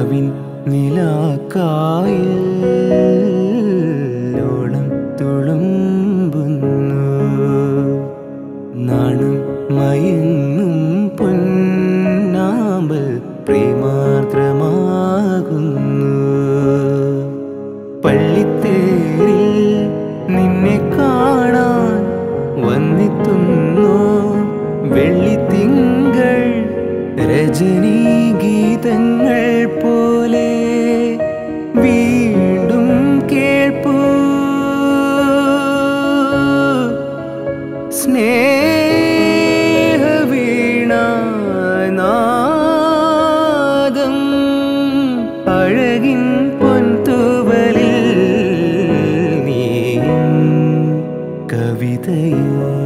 നിലാവിൻ നിലാക്കായോളം തുളുമ്പുന്നു നാണം മയങ്ങും പൊന്നാമ്പൽ പ്രേമാർദ്രമാകുന്നു പള്ളിത്തേരിൽ നിന്നെ കാണാൻ വന്നെത്തുന്നു വെള്ളിത്തിങ്കൾ രജനീ ഗീതങ്ങൾ പോലെ വീണ്ടും കേൾപ്പൂ സ്നേഹവീണാനാദം അഴകിൻ പൊൻതൂവലിൽ നീ കവിതയോ